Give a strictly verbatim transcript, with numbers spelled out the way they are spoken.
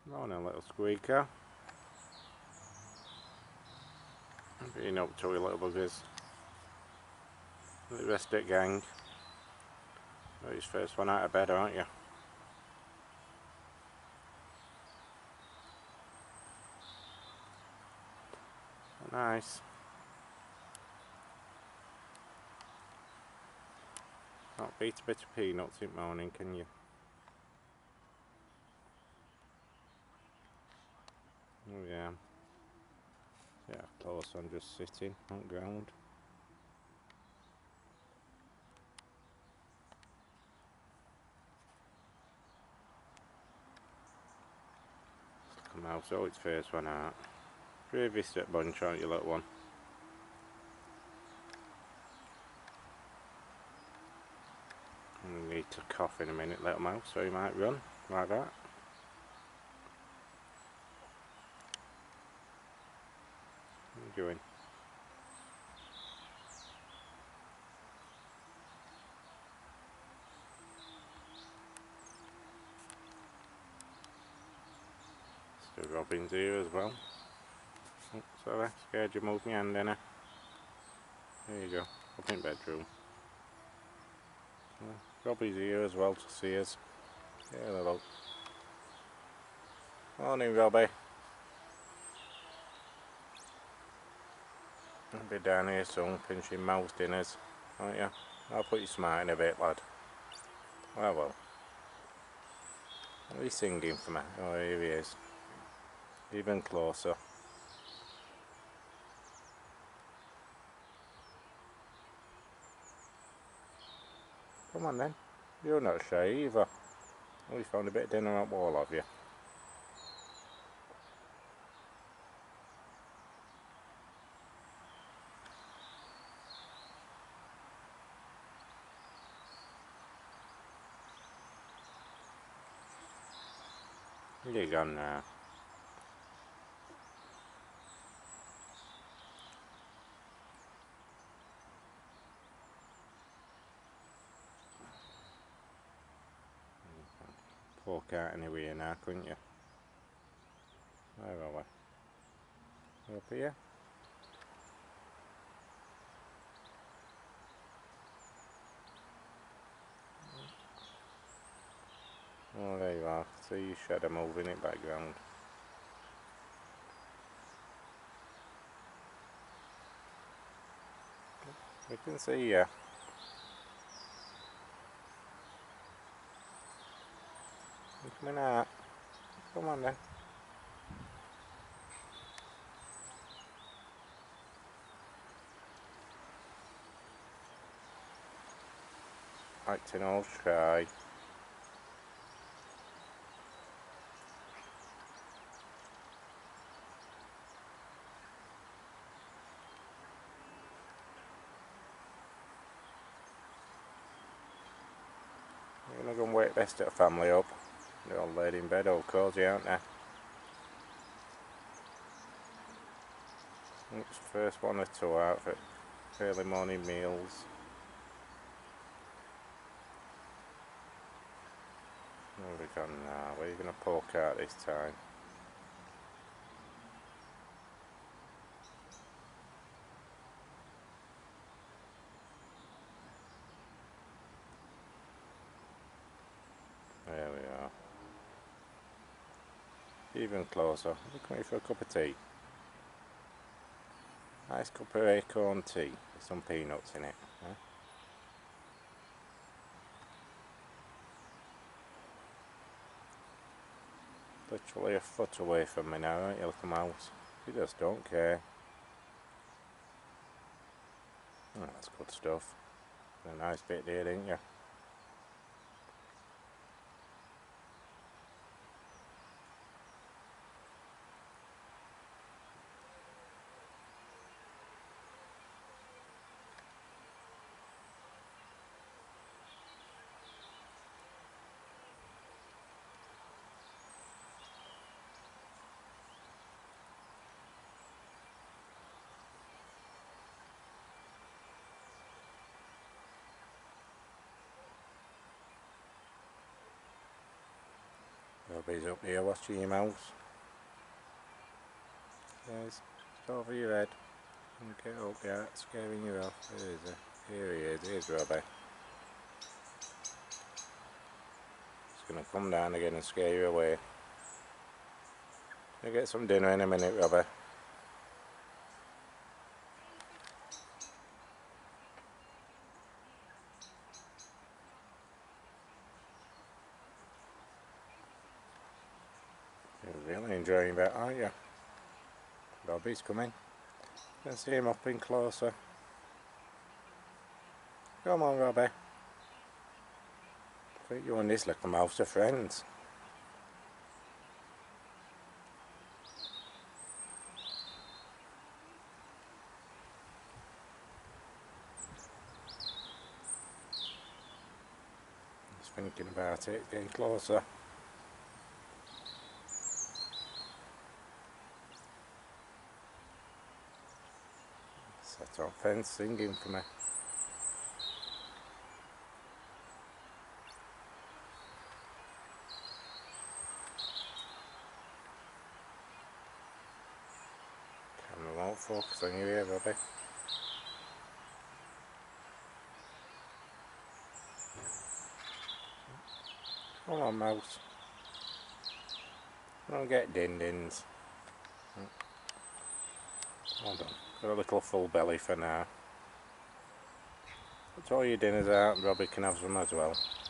Morning, little squeaker. Been up to you, little buggers. The rest of it, gang. Oh, he's first one out of bed, aren't you? Nice. Not beat a bit of peanuts in the morning, can you? Oh yeah. Yeah, close. I'm just sitting on the ground. Come out, so it's first one out. Brave Vista bunch, aren't you, little one? You need to cough in a minute, little mouse, so you might run like that. What are you doing? Still Robin's here as well. Oh, sorry, scared you moved my hand, didn't I? There you go, up in bedroom. Uh, Robbie's here as well to see us. Yeah, hello. Morning, Robbie. I'll be down here soon, pinching mouse dinners, aren't you? I'll put you smiling a bit, lad. Well, well. Are you singing for me? Oh, here he is. Even closer. Come on then. You're not shy either. Oh, you found a bit of dinner on the wall, have you? You're gone now. Poke out anywhere now, couldn't you? Where are we? Up here? Oh, there you are. See your shadow moving in the background. We can see you. You're coming out. Come on then. Acting all shy. You're gonna go and wake the rest of the family up. They're all laid in bed all cosy, aren't they? It's the first one or two out for early morning meals. Where have we gone now? Where are you going to poke out this time? There we are. Even closer. We're coming for a cup of tea. Nice cup of acorn tea with some peanuts in it. Huh? Literally a foot away from me now, aren't you, little mouse? You just don't care. Oh, that's good stuff. A nice bit there, didn't you? Robbie's up here watching your mouse. Yes, it's over your head. Get up, yeah, it's scaring you off. There is a, here he is, here's Robbie. He's going to come down again and scare you away. You'll get some dinner in a minute, Robbie. You're really enjoying that, aren't you? Robbie's coming. You can see him up in closer. Come on, Robbie. I think you and this little mouse are friends. Just thinking about it, getting closer. Set on fence singing for me. Camera won't focus on you here, Robbie. Come on, mouse. Don't get din-dins. Hold on. Got a little full belly for now. Put all your dinners out and Robbie can have some as well.